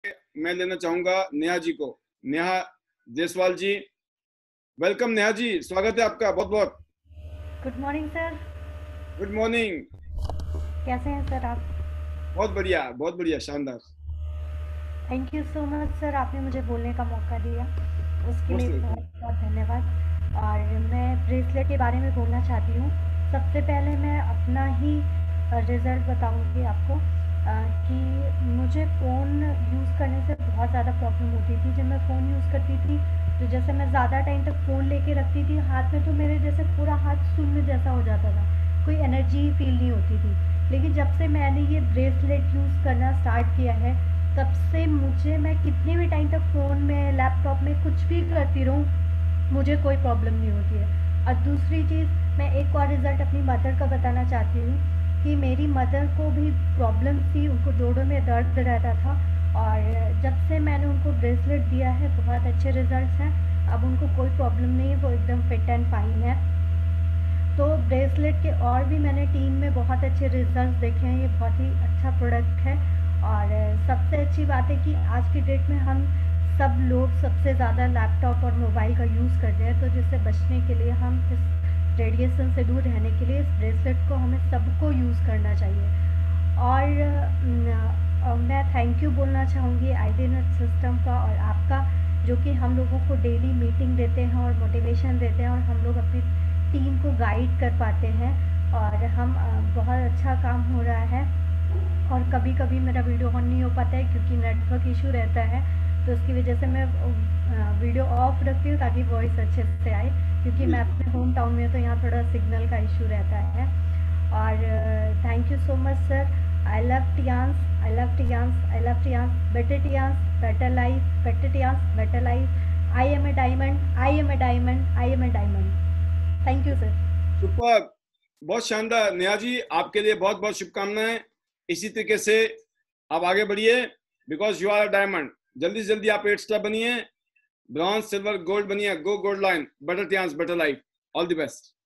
मैं लेना चाहूंगा नेहा जी को। नेहा जायसवाल जी, वेलकम नेहा जी, स्वागत है आपका बहुत बहुत। Good morning sir. Good morning. कैसे हैं सर आप? बहुत बढ़िया, शानदार। Thank you so much sir, आपने मुझे बोलने का मौका दिया, उसके लिए मोस्ट वेलकम। बहुत बहुत धन्यवाद। और मैं ब्रेसलेट के बारे में बोलना चाहती हूँ। सबसे पहले मैं अपना ही रिज़ल्ट बताऊँगी आपको कि मुझे फ़ोन यूज़ करने से बहुत ज़्यादा प्रॉब्लम होती थी। जब मैं फ़ोन यूज़ करती थी तो जैसे मैं ज़्यादा टाइम तक फ़ोन लेके रखती थी हाथ में, तो मेरे जैसे पूरा हाथ शून्य जैसा हो जाता था, कोई एनर्जी फील नहीं होती थी। लेकिन जब से मैंने ये ब्रेसलेट यूज़ करना स्टार्ट किया है, तब से मुझे, मैं कितने भी टाइम तक फ़ोन में, लैपटॉप में कुछ भी करती रहूँ, मुझे कोई प्रॉब्लम नहीं होती है। और दूसरी चीज़, मैं एक और रिज़ल्ट अपनी मदर का बताना चाहती हूँ कि मेरी मदर को भी प्रॉब्लम थी, उनको जोड़ों में दर्द रहता था, और जब से मैंने उनको ब्रेसलेट दिया है बहुत अच्छे रिज़ल्ट्स हैं। अब उनको कोई प्रॉब्लम नहीं है, वो एकदम फिट एंड फाइन है। तो ब्रेसलेट के और भी मैंने टीम में बहुत अच्छे रिजल्ट्स देखे हैं, ये बहुत ही अच्छा प्रोडक्ट है। और सबसे अच्छी बात है कि आज की डेट में हम सब लोग सबसे ज़्यादा लैपटॉप और मोबाइल का यूज़ कर रहे हैं, तो जिससे बचने के लिए, हम इस रेडिएशन से दूर रहने के लिए इस ब्रेसलेट को हमें सबको यूज़ करना चाहिए। और मैं थैंक यू बोलना चाहूँगी आईडीनेट सिस्टम का और आपका, जो कि हम लोगों को डेली मीटिंग देते हैं और मोटिवेशन देते हैं, और हम लोग अपनी टीम को गाइड कर पाते हैं, और हम बहुत अच्छा काम हो रहा है। और कभी कभी मेरा वीडियो ऑन नहीं हो पाता है क्योंकि नेटवर्क इशू रहता है, तो उसकी वजह से मैं वीडियो ऑफ रखती हूँ ताकि वॉइस अच्छे से आए, क्योंकि जी मैं जी। अपने होम टाउन में हूँ, तो यहाँ थोड़ा सिग्नल का इशू रहता है। और thank you so much sir. I love Tiens, I love Tiens, I love Tiens, better Tiens, better life, better Tiens, better life. I am a diamond, I am a diamond, I am a diamond. Thank you sir. Super, बहुत शानदार नेहा जी, आपके लिए बहुत बहुत शुभकामनाएं। इसी तरीके से आप आगे बढ़िए, because you are a diamond. जल्दी से जल्दी आप 8 स्टार बनिए, ब्रॉन्ज सिल्वर गोल्ड बनिए। Go gold line, better chance, better life. All the best.